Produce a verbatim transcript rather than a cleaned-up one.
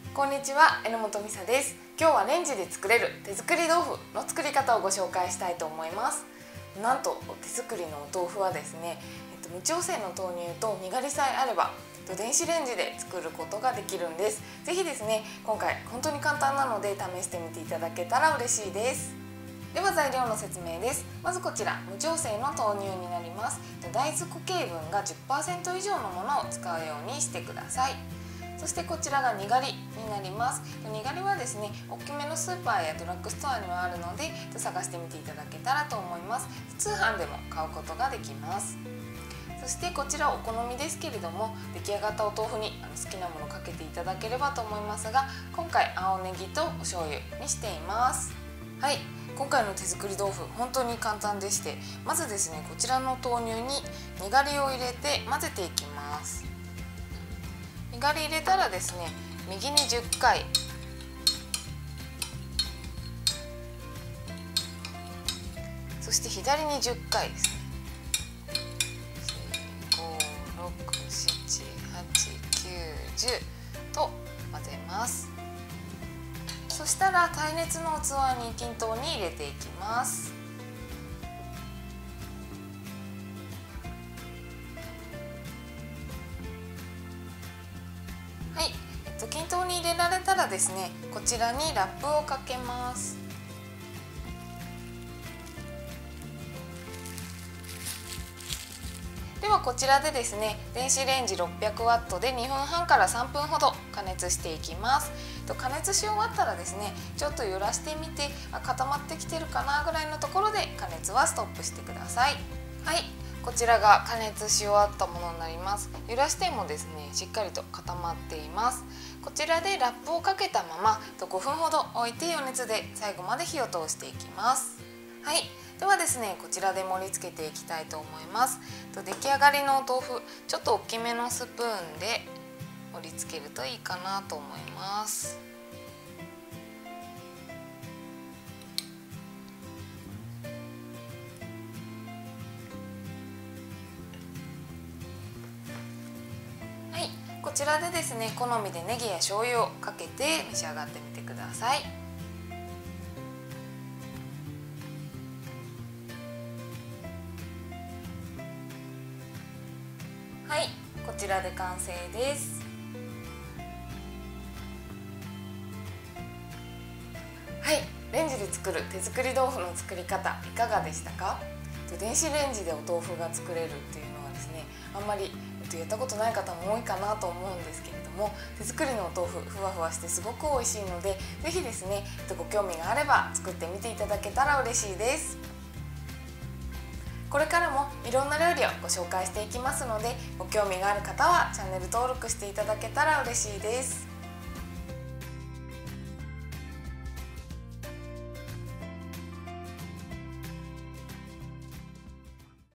こんにちは、榎本美沙です。今日はレンジで作れる手作り豆腐の作り方をご紹介したいと思います。なんと手作りのお豆腐はですね、えっと、無調整の豆乳とにがりさえあれば電子レンジで作ることができるんです。ぜひですね、今回本当に簡単なので試してみていただけたら嬉しいです。では材料の説明です。まずこちら無調整の豆乳になります。大豆固形分が じゅっパーセント 以上のものを使うようにしてください。そしてこちらがにがりになります。にがりはですね、大きめのスーパーやドラッグストアにはあるので探してみていただけたらと思います。通販でも買うことができます。そしてこちらお好みですけれども、出来上がったお豆腐に好きなものをかけていただければと思いますが、今回青ネギとお醤油にしています。はい、今回の手作り豆腐本当に簡単でして、まずですね、こちらの豆乳ににがりを入れて混ぜていきます。にがり入れたらですね、右にじゅっかい、そして左にじゅっかいですね。ご、ろく、なな、はち、きゅう、じゅうと混ぜます。そしたら耐熱の器に均等に入れていきます。はい、えっと、均等に入れられたらですね、こちらにラップをかけます。ではこちらでですね、電子レンジろっぴゃくワットでにふんはんからさんぷんほど加熱していきます。加熱し終わったらですね、ちょっと揺らしてみて、固まってきてるかなぐらいのところで加熱はストップしてください。はい、こちらが加熱し終わったものになります。揺らしてもですね、しっかりと固まっています。こちらでラップをかけたままごふんほど置いて余熱で最後まで火を通していきます。はい、ではですね、こちらで盛り付けていきたいと思います。出来上がりのお豆腐、ちょっと大きめのスプーンで盛り付けるといいかなと思います。はい、こちらでですね、好みでネギや醤油をかけて召し上がってみてください。はい、こちらで完成です。はい、レンジで作る手作り豆腐の作り方いかがでしたか？電子レンジでお豆腐が作れるっていうのはですね、あんまりやったことない方も多いかなと思うんですけれども、手作りのお豆腐ふわふわしてすごく美味しいので、ぜひですね、ご興味があれば作ってみていただけたら嬉しいです。これからもいろんな料理をご紹介していきますので、ご興味がある方はチャンネル登録していただけたら嬉しいです。